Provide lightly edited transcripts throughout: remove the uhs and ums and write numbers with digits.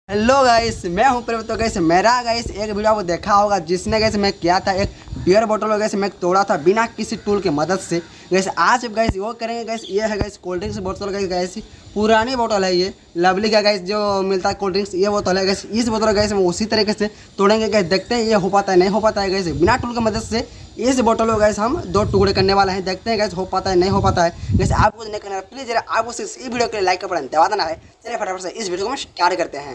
Hello guys, मैं हूं प्रेम। तो गाइस मेरा गाइस एक वीडियो आपको देखा होगा जिसने गाइस मैं किया था एक बियर बोतल गाइस मैं तोड़ा था बिना किसी टूल की मदद से। गाइस आज गाइस वो करेंगे गाइस। ये है गाइस कोल्ड ड्रिंक्स बोतल गाइस पुरानी बोतल है ये लवली का गाइस जो मिलता है कोल्ड ड्रिंक्स। ये बोतल है गाइस, इस बोतल गाइस हम उसी तरीके से तोड़ेंगे गाइस। देखते हैं ये हो पाता है नहीं हो पाता है गाइस। बिना टूल की मदद से इस बोतल को गाइस हम 2 टुकड़े करने वाले हैं। देखते हैं गाइस हो पाता है नहीं हो पाता है गाइस। आपको नहीं करना है, प्लीज़ जरा आपको इस वीडियो के लिए लाइक का बटन दबा देना है। चलिए फटाफट से इस वीडियो को हम स्टार्ट करते हैं।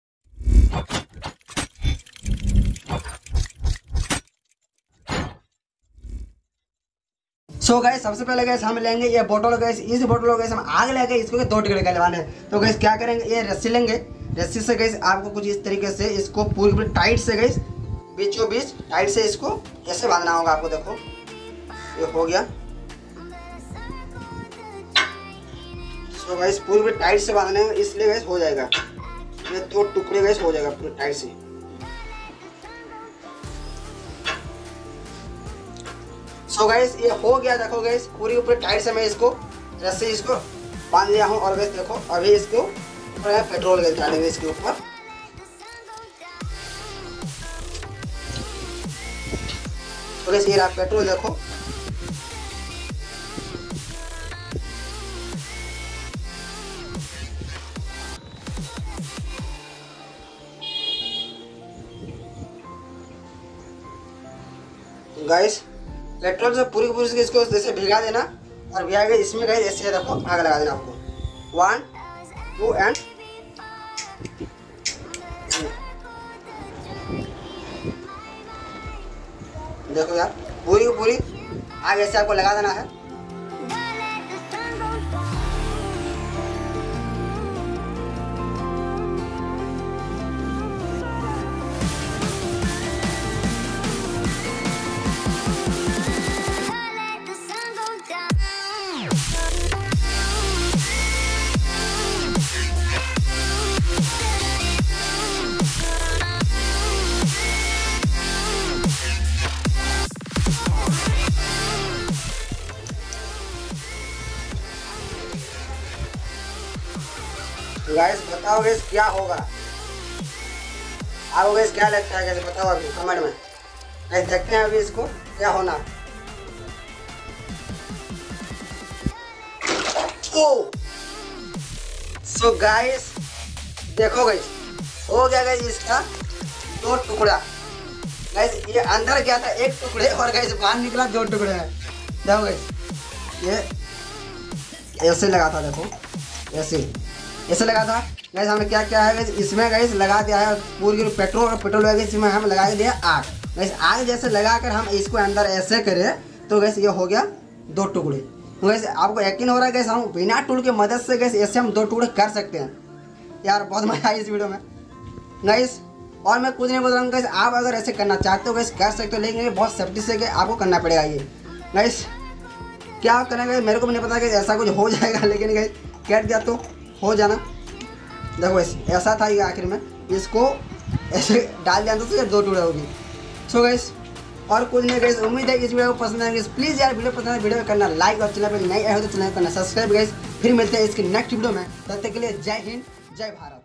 सो गाइस सबसे पहले गाइस हम लेंगे ये बोतल गाइस। इस बोतल को गाइस हम आग लेके इसको 2 टुकड़े कर लेवाने हैं। तो गाइस क्या करेंगे, ये रस्सी लेंगे। रस्सी से गाइस आपको कुछ इस तरीके से इसको पूरी टाइट से गाइस बीचों बीच टाइट से इसको ऐसे बांधना होगा। आपको देखो ये हो गया। सो गाइस पूरी टाइट से बांधने में इसलिए गाइस हो जाएगा। ये 2 टुकड़े गाइस हो जाएगा पूरी टाइट से। सो गाइस ये हो गया। देखो गाइस पूरी ऊपर टाइट से मैं इसको रस्सी इसको बांध लिया हूँ। और गाइस देखो अभी इसको पेट्रोल गैस डालेंगे इसके ऊपर। तो गाइस ये रहा पेट्रोल। देखो गाइस पेट्रोल से पूरी पूरी इसको जैसे भिगा देना और भिगा के इसमें गाइस ऐसे देखो आग लगा देना आपको। 1 2 एंड देखो यार पूरी आग ऐसे आपको लगा देना है। गाइस बताओ गाइस क्या होगा, आपको गाइस क्या लगता है? गाइस बताओ अभी कमेंट में। गाइस देखते हैं अभी इसको क्या होना। ओ सो गाइस देखो गाइस हो गया गाइस इसका 2 टुकड़ा। गाइस ये अंदर गया था 1 टुकड़े और गाइस बाहर निकला 2 टुकड़े है। देखो गाइस ये ऐसे लगा था। देखो ऐसे लगा था गाइस। हमने क्या किया है गाइस इसमें गाइस लगा दिया है पूरी पेट्रोल गाइस इसमें हम लगा दिया आग। गाइस आग जैसे लगाकर हम इसको अंदर ऐसे करें तो गाइस ये हो गया 2 टुकड़े। तो गाइस आपको यकीन हो रहा है गाइस हम बिना टूल की मदद से गाइस ऐसे हम 2 टुकड़े कर सकते हैं। यार बहुत मजा आई इस वीडियो में गाइस। और मैं कुछ नहीं बोल रहा हूँ गाइस, आप अगर ऐसे करना चाहते हो गाइस कर सकते हो, लेकिन बहुत सेफ्टी से आपको करना पड़ेगा ये गाइस। क्या करेंगे मेरे को भी नहीं पता कि ऐसा कुछ हो जाएगा, लेकिन गाइस कर दिया तो हो जाना। देखो ऐसा था ये आखिर में इसको ऐसे डाल दिया तो 2 टुकड़े होगी। सो गाइस और कुछ नहीं गाइस, उम्मीद है इस वीडियो को पसंद आएगी। प्लीज़ यार वीडियो पसंद है वीडियो को करना लाइक और चैनल पर नए आए हो तो चैनल को करना सब्सक्राइब गाइस। फिर मिलते हैं इसके नेक्स्ट वीडियो में, तब तक के लिए जय हिंद जय भारत।